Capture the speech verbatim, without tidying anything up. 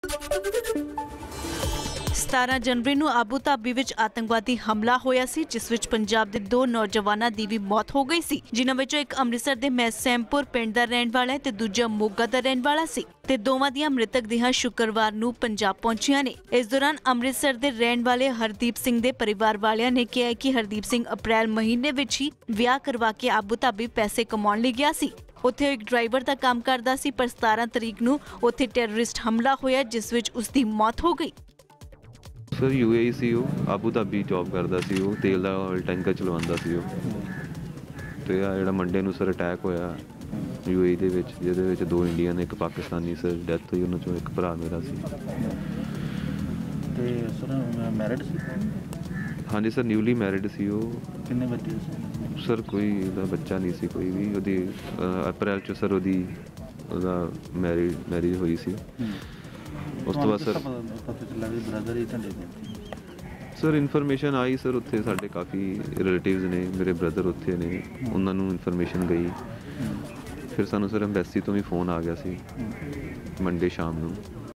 सतारह जनवरी ਨੂੰ Abu Dhabi ਵਿੱਚ ਆਤੰਕਵਾਦੀ ਹਮਲਾ ਹੋਇਆ ਸੀ, ਜਿਸ ਵਿੱਚ ਪੰਜਾਬ ਦੇ ਦੋ ਨੌਜਵਾਨਾਂ ਦੀ ਵੀ ਮੌਤ ਹੋ ਗਈ ਸੀ, ਜਿਨ੍ਹਾਂ ਵਿੱਚੋਂ ਇੱਕ ਅੰਮ੍ਰਿਤਸਰ ਦੇ ਮੈਸੈਮਪੁਰ ਪਿੰਡ ਦਾ ਰਹਿਣ ਵਾਲਾ ਹੈ ਤੇ ਦੂਜਾ ਮੋਗਾ ਦਾ ਰਹਿਣ ਵਾਲਾ ਸੀ ਤੇ ਦੋਵਾਂ ਦੀਆਂ ਮ੍ਰਿਤਕ ਦੇਹਾਂ ਸ਼ੁੱਕਰਵਾਰ ਨੂੰ ਪੰਜਾਬ ਪਹੁੰਚੀਆਂ ਨੇ। ਇਸ ਦੌਰਾਨ ਅੰਮ੍ਰਿਤਸਰ ਦੇ ਰਹਿਣ ਵਾਲੇ ਹਰਦੀਪ ਸਿੰਘ ਦੇ ਪਰਿਵਾਰ ਵਾਲਿਆਂ ਨੇ ਕਿਹਾ ਕਿ ਹਰਦੀਪ ਸਿੰਘ ਅਪ੍ਰੈਲ ਮਹੀਨੇ ਵਿੱਚ ਹੀ ਵਿਆਹ ਕਰਵਾ ਕੇ ਆਬੂ ਧਾਬੀ ਪੈਸੇ ਕਮਾਉਣ ਲਈ ਗਿਆ ਸੀ। ਉੱਥੇ ਇੱਕ ਡਰਾਈਵਰ ਦਾ ਕੰਮ ਕਰਦਾ ਸੀ, ਪਰ ਸਤਾਰह ਤਰੀਕ ਨੂੰ ਉੱਥੇ ਟੈਰਰਿਸਟ ਹਮਲਾ ਹੋਇਆ, ਜਿਸ ਵਿੱਚ ਉਸ ਦੀ ਮੌਤ ਹੋ ਗਈ। सर यू ए सी आबू धाबी जॉब करता सी, वो तेल का ऑयल टैंकर चलवाता सी। तो आ जो मंडे ਨੂੰ सर अटैक होया यू ए ਦੇ ਵਿੱਚ, ਜਿਹਦੇ ਵਿੱਚ ਦੋ ਇੰਡੀਅਨ ਇੱਕ ਪਾਕਿਸਤਾਨੀ ਸਰ ਡੈਥ ਹੋਈ, ਉਹਨਾਂ ਚੋਂ ਇੱਕ ਭਰਾ ਮੇਰਾ ਸੀ। ਤੇ ਸਰ ਮੈਰਿਡ ਸੀ? ਹਾਂਜੀ ਸਰ, ਨਿਊਲੀ ਮੈਰਿਡ ਸੀ। ਉਹ ਕਿੰਨੇ ਬੱਚੇ ਸੀ? ਸਰ ਕੋਈ ਉਹਦਾ ਬੱਚਾ ਨਹੀਂ ਸੀ ਕੋਈ ਵੀ। ਉਹਦੀ ਅਪ੍ਰੈਲ 'ਚ ਸਰ ਉਹਦੀ ਉਹਦਾ ਮੈਰਿਜ ਮੈਰਿਜ ਹੋਈ ਸੀ। ਉਸ ਤੋਂ ਬਾਅਦ ਸਰ ਸਰ ਇਨਫੋਰਮੇਸ਼ਨ ਆਈ ਸਰ, ਉੱਥੇ ਸਾਡੇ ਕਾਫੀ ਰਿਲੇਟਿਵਸ ਨੇ, ਮੇਰੇ ਬ੍ਰਦਰ ਉੱਥੇ ਨੇ, ਉਹਨਾਂ ਨੂੰ ਇਨਫੋਰਮੇਸ਼ਨ ਗਈ। ਫਿਰ ਸਾਨੂੰ ਸਰ ਅੰਬੈਸੀ ਤੋਂ ਵੀ ਫੋਨ ਆ ਗਿਆ ਸੀ ਮੰਡੇ ਸ਼ਾਮ ਨੂੰ।